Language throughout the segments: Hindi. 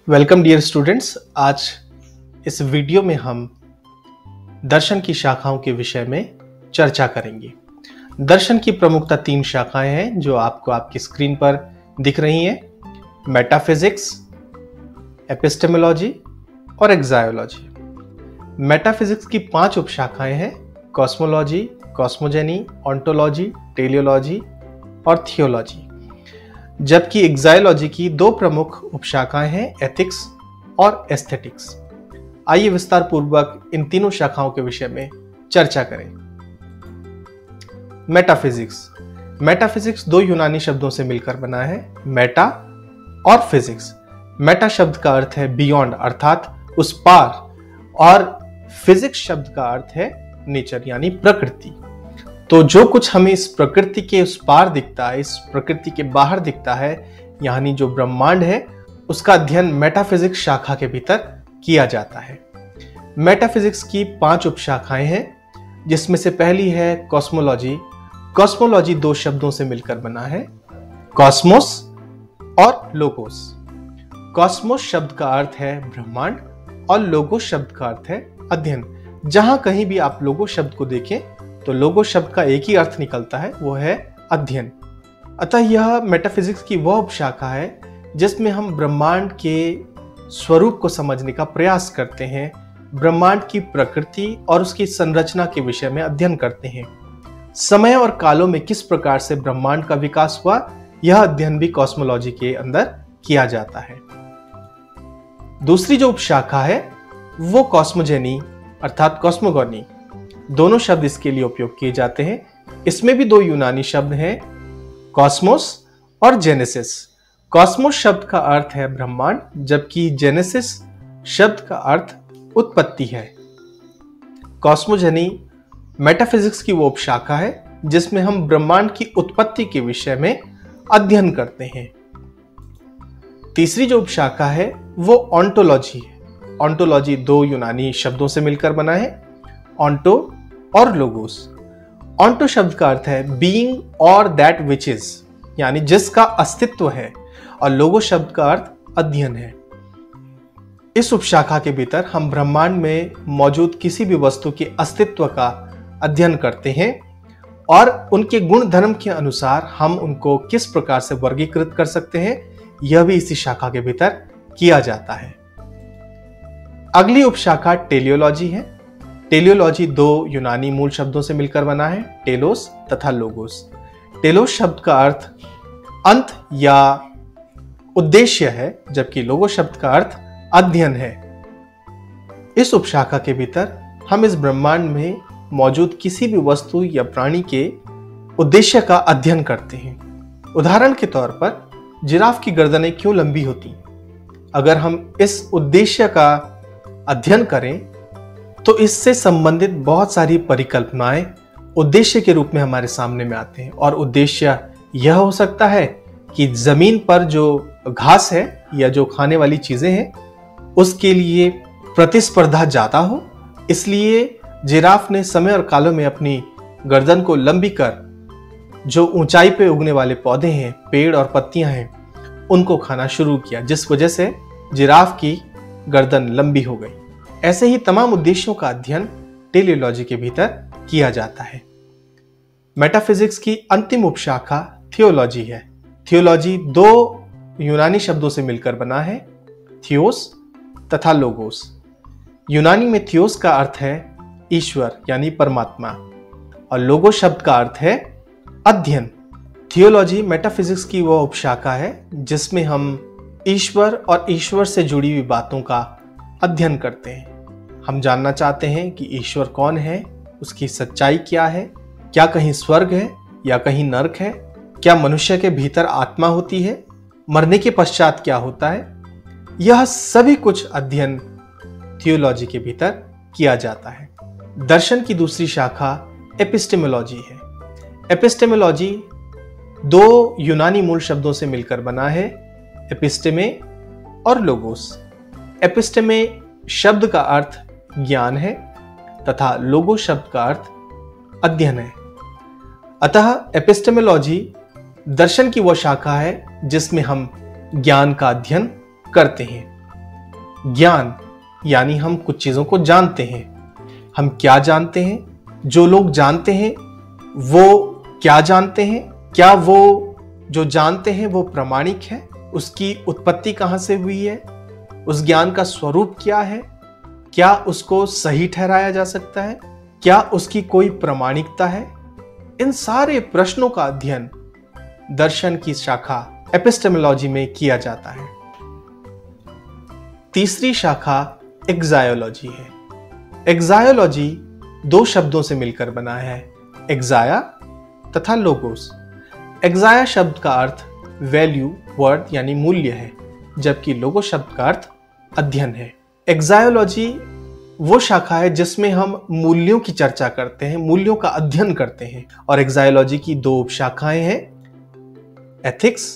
Welcome dear students. आज इस वीडियो में हम दर्शन की शाखाओं के विषय में चर्चा करेंगे। दर्शन की प्रमुखतः 3 शाखाएं हैं जो आपको आपकी स्क्रीन पर दिख रही हैं: मेटाफिजिक्स, एपिस्टेमोलॉजी और एक्सायोलॉजी। मेटाफिजिक्स की 5 उपशाखाएं हैं: कॉस्मोलॉजी, कॉस्मोजेनी, ऑन्टोलॉजी, टेलियोलॉजी और थियोलॉजी। जबकि एक्सायोलॉजी की 2 प्रमुख उपशाखाएं हैं: एथिक्स और एस्थेटिक्स। आइए विस्तार पूर्वक इन तीनों शाखाओं के विषय में चर्चा करें। मेटाफिजिक्स 2 यूनानी शब्दों से मिलकर बना है, मेटा और फिजिक्स। मेटा शब्द का अर्थ है बियॉन्ड अर्थात उस पार, और फिजिक्स शब्द का अर्थ है नेचर यानी प्रकृति। तो जो कुछ हमें इस प्रकृति के उस पार दिखता है, इस प्रकृति के बाहर दिखता है, यानी जो ब्रह्मांड है, उसका अध्ययन मेटाफिजिक्स शाखा के भीतर किया जाता है। मेटाफिजिक्स की 5 उपशाखाएं हैं, जिसमें से पहली है कॉस्मोलॉजी। कॉस्मोलॉजी 2 शब्दों से मिलकर बना है, कॉस्मोस और लोगोस। कॉस्मोस शब्द का अर्थ है ब्रह्मांड और लोगोस शब्द का अर्थ है अध्ययन। जहां कहीं भी आप लोगोस शब्द को देखें तो लोगोस शब्द का एक ही अर्थ निकलता है, वो है अध्ययन। अतः यह मेटाफिजिक्स की वह उपशाखा है जिसमें हम ब्रह्मांड के स्वरूप को समझने का प्रयास करते हैं, ब्रह्मांड की प्रकृति और उसकी संरचना के विषय में अध्ययन करते हैं। समय और कालों में किस प्रकार से ब्रह्मांड का विकास हुआ, यह अध्ययन भी कॉस्मोलॉजी के अंदर किया जाता है। दूसरी जो उपशाखा है वो कॉस्मोजेनी अर्थात कॉस्मोगोनी। दोनों शब्द इसके लिए उपयोग किए जाते हैं। इसमें भी 2 यूनानी शब्द हैं, कॉस्मोस और जेनेसिस। कॉस्मोस शब्द का अर्थ है ब्रह्मांड, जबकि जेनेसिस शब्द का अर्थ उत्पत्ति है। कॉस्मोजेनी मेटाफिजिक्स की वो उपशाखा है जिसमें हम ब्रह्मांड की उत्पत्ति के विषय में अध्ययन करते हैं। तीसरी जो उपशाखा है वो ऑन्टोलॉजी है। ऑन्टोलॉजी 2 यूनानी शब्दों से मिलकर बना है, ऑन्टो और लोगोस। ऑन्टो शब्द का अर्थ है बीइंग और दैट विच इज, यानी जिसका अस्तित्व है, और लोगोस शब्द का अर्थ अध्ययन है। इस उपशाखा के भीतर हम ब्रह्मांड में मौजूद किसी भी वस्तु के अस्तित्व का अध्ययन करते हैं और उनके गुण धर्म के अनुसार हम उनको किस प्रकार से वर्गीकृत कर सकते हैं, यह भी इसी शाखा के भीतर किया जाता है। अगली उपशाखा टेलियोलॉजी है। टेलियोलॉजी 2 यूनानी मूल शब्दों से मिलकर बना है, टेलोस तथा लोगोस। टेलोस शब्द का अर्थ अंत या उद्देश्य है, जबकि लोगोस शब्द का अर्थ अध्ययन है। इस उपशाखा के भीतर हम इस ब्रह्मांड में मौजूद किसी भी वस्तु या प्राणी के उद्देश्य का अध्ययन करते हैं। उदाहरण के तौर पर जिराफ की गर्दनें क्यों लंबी होती? अगर हम इस उद्देश्य का अध्ययन करें तो इससे संबंधित बहुत सारी परिकल्पनाएं उद्देश्य के रूप में हमारे सामने में आते हैं। और उद्देश्य यह हो सकता है कि जमीन पर जो घास है या जो खाने वाली चीजें हैं उसके लिए प्रतिस्पर्धा ज्यादा हो, इसलिए जिराफ ने समय और कालों में अपनी गर्दन को लंबी कर जो ऊंचाई पे उगने वाले पौधे हैं, पेड़ और पत्तियां हैं, उनको खाना शुरू किया, जिस वजह से जिराफ की गर्दन लंबी हो गई। ऐसे ही तमाम उद्देश्यों का अध्ययन टेलियोलॉजी के भीतर किया जाता है। मेटाफिजिक्स की अंतिम उपशाखा थियोलॉजी है। थियोलॉजी 2 यूनानी शब्दों से मिलकर बना है, थियोस तथा लोगोस। यूनानी में थियोस का अर्थ है ईश्वर यानी परमात्मा, और लोगोस शब्द का अर्थ है अध्ययन। थियोलॉजी मेटाफिजिक्स की वह उपशाखा है जिसमें हम ईश्वर और ईश्वर से जुड़ी हुई बातों का अध्ययन करते हैं। हम जानना चाहते हैं कि ईश्वर कौन है, उसकी सच्चाई क्या है, क्या कहीं स्वर्ग है या कहीं नरक है, क्या मनुष्य के भीतर आत्मा होती है, मरने के पश्चात क्या होता है। यह सभी कुछ अध्ययन थियोलॉजी के भीतर किया जाता है। दर्शन की दूसरी शाखा एपिस्टेमोलॉजी है। एपिस्टेमोलॉजी 2 यूनानी मूल शब्दों से मिलकर बना है, एपिस्टेमे और लोगोस। एपिस्टेमे शब्द का अर्थ ज्ञान है तथा लोगोस शब्द का अर्थ अध्ययन है। अतः एपिस्टेमोलॉजी दर्शन की वह शाखा है जिसमें हम ज्ञान का अध्ययन करते हैं। ज्ञान यानी हम कुछ चीजों को जानते हैं। हम क्या जानते हैं? जो लोग जानते हैं वो क्या जानते हैं? क्या वो जो जानते हैं वो प्रामाणिक है? उसकी उत्पत्ति कहां से हुई है? उस ज्ञान का स्वरूप क्या है? क्या उसको सही ठहराया जा सकता है? क्या उसकी कोई प्रामाणिकता है? इन सारे प्रश्नों का अध्ययन दर्शन की शाखा एपिस्टेमोलॉजी में किया जाता है। तीसरी शाखा एक्सायोलॉजी है। एक्सायोलॉजी दो शब्दों से मिलकर बना है, एक्साया तथा लोगोस। एक्साया शब्द का अर्थ वैल्यू, वर्थ यानी मूल्य है, जबकि लोगो शब्द का अर्थ अध्ययन है। एक्सायोलॉजी वो शाखा है जिसमें हम मूल्यों की चर्चा करते हैं, मूल्यों का अध्ययन करते हैं। और एक्सायोलॉजी की दो उपशाखाएं हैं, एथिक्स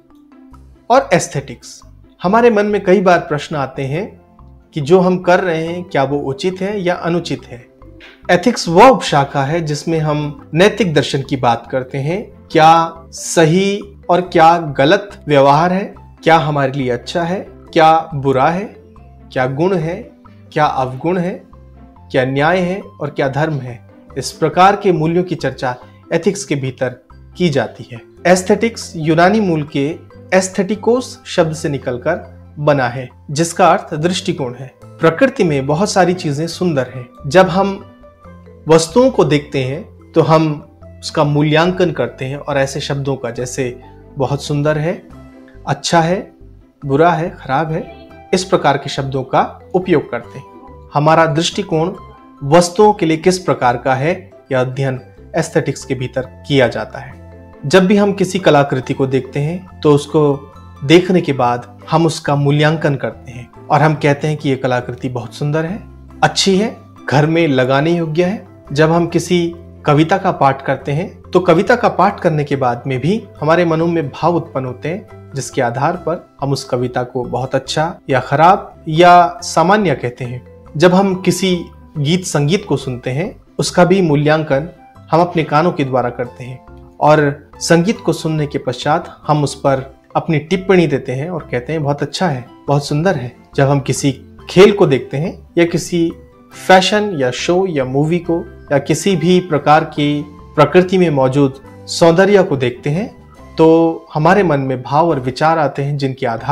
और एस्थेटिक्स। हमारे मन में कई बार प्रश्न आते हैं कि जो हम कर रहे हैं क्या वो उचित है या अनुचित है। एथिक्स वह उपशाखा है जिसमें हम नैतिक दर्शन की बात करते हैं। क्या सही और क्या गलत व्यवहार है? क्या हमारे लिए अच्छा है? क्या बुरा है? क्या गुण है? क्या अवगुण है? क्या न्याय है और क्या धर्म है? इस प्रकार के मूल्यों की चर्चा एथिक्स के भीतर की जाती है। एस्थेटिक्स यूनानी मूल के एस्थेटिकोस शब्द से निकलकर बना है, जिसका अर्थ दृष्टिकोण है। प्रकृति में बहुत सारी चीजें सुंदर हैं। जब हम वस्तुओं को देखते हैं तो हम उसका मूल्यांकन करते हैं और ऐसे शब्दों का, जैसे बहुत सुंदर है, अच्छा है, बुरा है, खराब है, इस प्रकार के शब्दों का उपयोग करते हैं। हमारा दृष्टिकोण वस्तुओं के लिए किस प्रकार का है, यह अध्ययन एस्थेटिक्स के भीतर किया जाता है। जब भी हम किसी कलाकृति को देखते हैं तो उसको देखने के बाद हम उसका मूल्यांकन करते हैं और हम कहते हैं कि यह कलाकृति बहुत सुंदर है, अच्छी है, घर में लगाने योग्य है। जब हम किसी कविता का पाठ करते हैं तो कविता का पाठ करने के बाद में भी हमारे मनों में भाव उत्पन्न होते हैं, जिसके आधार पर हम उस कविता को बहुत अच्छा या खराब या सामान्य कहते हैं। जब हम किसी गीत संगीत को सुनते हैं उसका भी मूल्यांकन हम अपने कानों के द्वारा करते हैं और संगीत को सुनने के पश्चात हम उस पर अपनी टिप्पणी देते हैं और कहते हैं बहुत अच्छा है, बहुत सुंदर है। जब हम किसी खेल को देखते हैं या किसी फैशन या शो या मूवी को या किसी भी प्रकार की प्रकृति में मौजूद सौंदर्य को देखते हैं तो हमारे मन में भाव और विचार आते हैं,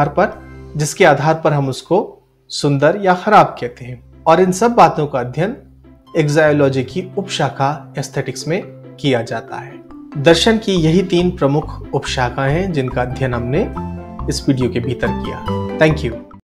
जिसके आधार पर हम उसको सुंदर या खराब कहते हैं। और इन सब बातों का अध्ययन एक्सायोलॉजी की उपशाखा एस्थेटिक्स में किया जाता है। दर्शन की यही 3 प्रमुख उपशाखाएं हैं जिनका अध्ययन हमने इस वीडियो के भीतर किया। Thank you.